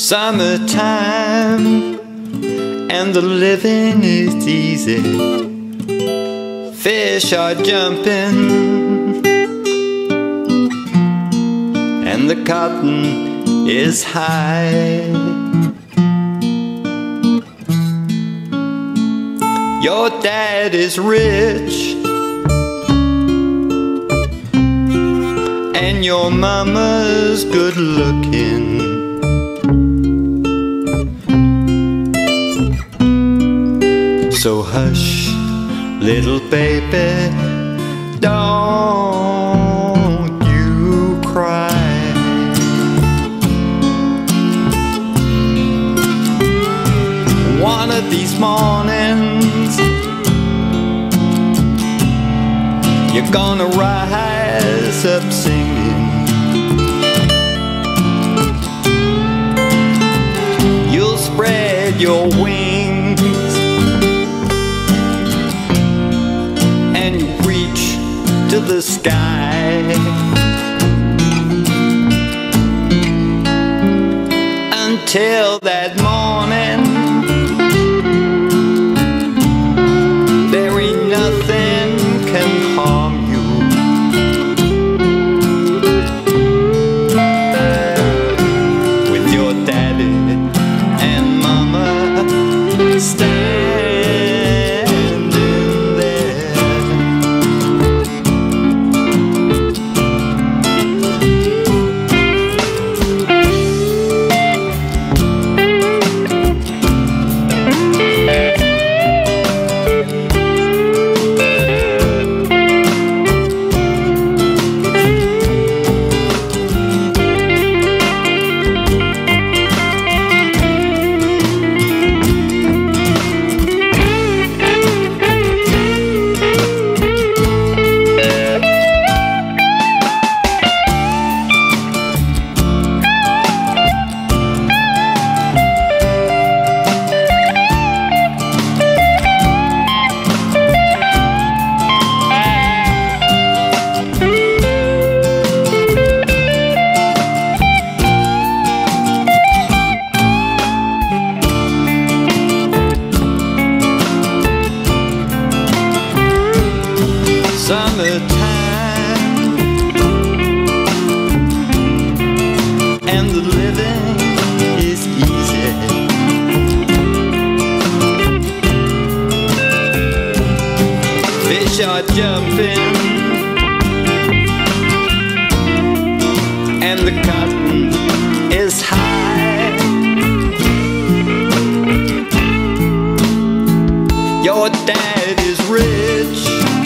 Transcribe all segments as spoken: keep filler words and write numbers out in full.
Summertime and the living is easy. Fish are jumping and the cotton is high. Your dad is rich and your mama's good looking. So hush, little baby, don't you cry. One of these mornings you're gonna rise up singing. You'll spread your wings and you reach to the sky. Until that morning, there ain't nothing can harm you. With your daddy and mama standing there. Summertime and the living is easy. Fish are jumping and the cotton is high. Your dad is rich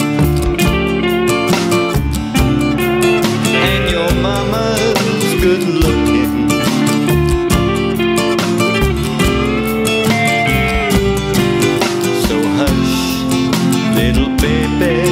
good looking. So hush, little baby,